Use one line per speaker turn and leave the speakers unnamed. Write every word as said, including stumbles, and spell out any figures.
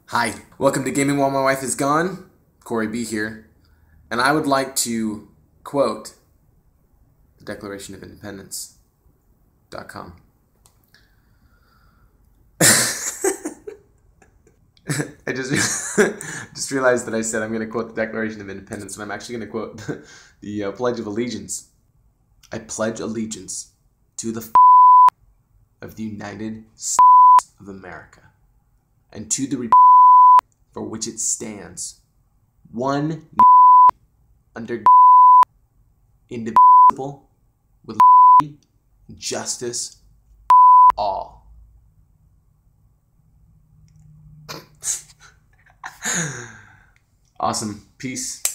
Hi, welcome to Gaming While My Wife Is Gone. Corey B here, and I would like to quote the Declaration of Independence dot com. I just just realized that I said I'm going to quote the Declaration of Independence, and I'm actually going to quote the, the uh, Pledge of Allegiance. I pledge allegiance to the f of the United States of America and to the republic for which it stands, one under indivisible, with justice for all. Awesome. Peace.